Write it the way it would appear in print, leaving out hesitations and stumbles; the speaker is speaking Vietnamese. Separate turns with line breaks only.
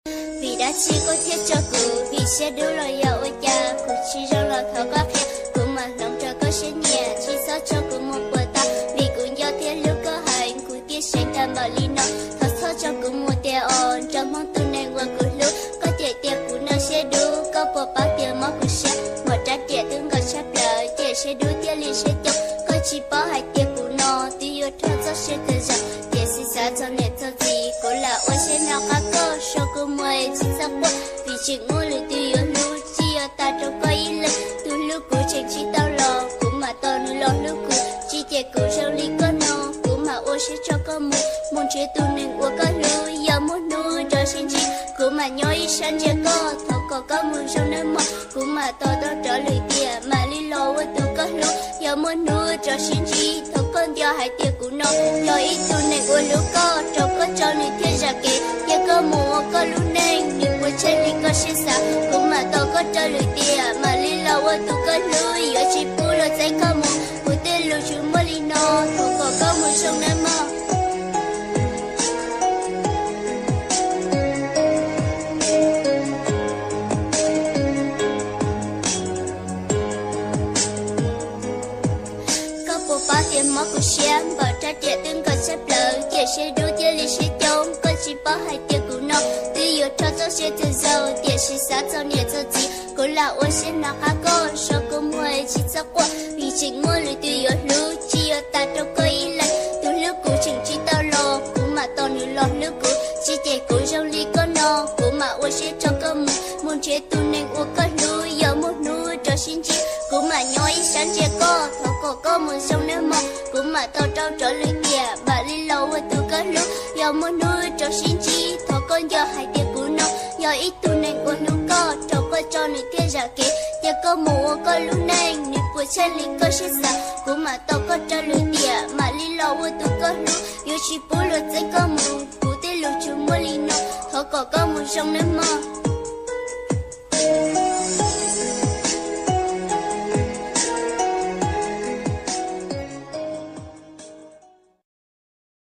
vì đã chỉ có thiết cho cụ vì sẽ đưa lời yêu ôi cha cụ chỉ rằng là thọ có khe cụ mà lòng trời có sẽ nhẹ chỉ sợ cho cụ một bữa ta vì cụ do thiết lúc có hành cụ tiết sẽ tham bảo lý nó thật sợ cho cụ một tia ồn trong mong tu này qua cụ lúc có thể tia cụ nó sẽ đu có bộ báo tia máu cụ sẽ một trái tia tương gọi sắp lời tia sẽ đu tia liền sẽ chọc có chỉ bỏ hai tia cụ nó tuy yêu thật rất sẽ tự rằng tia sẽ xa cho nét cho gì cụ là ôi sẽ nào khác cơ sau cụ mời chỉ ra qua vì chuyện ngôi lời tuy yêu lưu chỉ ở ta trong có ý lực tu lúc cụ chẳng chỉ tao lo cụ mà tao nữ lo lúc cụ chỉ tia cụ rau ly có nó cụ mà ôi sẽ cho có một môn chế tu nên của có lưu giờ muốn nuôi cho xin chi cụ mà nhói sáng chưa có có mưa sông nơi mơ cụ mà tao trở lời tia mà lý lo với tu có lưu giờ muốn nuôi cho xin chi thấu con do hai tia cụ nó do ý tu nên của lưu có cho nên thiên ra kì giờ có mùa có lũ nên nhưng của trên lý có xin xa cụ mà tao có cho lời tia mà lý lo với tu có lưu giờ chỉ phụ lo dây có mùa cụ tên lưu chú mơ lý nó thấu có mưa sông nơi mơ bao tiền máu của xem bảo trái tiền tương còn xếp lời tiền sẽ đủ tiền lý sẽ chống con chỉ bảo hai tiền của nó tuy yêu cho sẽ từ giàu tiền sẽ sát cho nhiệt cho gì cô là ôi sẽ nào khác cô sao cô mua chỉ cho qua vì chính mua lời tuy yêu lưu chỉ yêu ta trong có ý lại từ lúc cô chừng chỉ tao lo cô mà tao nữ lo lúc cô chỉ để cô rau ly có nó cô mà ôi sẽ cho cô muốn chế tu nên ôi có lưu giờ muốn nuôi cho xin chi cô mà nhói sáng chia cô có một sông nếu mong cũng mà tao trao trở lời kìa bà đi lâu với tôi có lúc giờ muốn nuôi cho xin chi thọ con do hai tia của nó giờ ít tu nên của nó có trâu có cho người kia giả kì giờ có mùa có lúc nên người của chân lý có sẽ xa cũng mà tao có trao lời kìa mà đi lâu với tôi có lúc giờ chỉ bố luật giấy có mùa của tên lục chú mua lý nó thọ có một sông nếu mong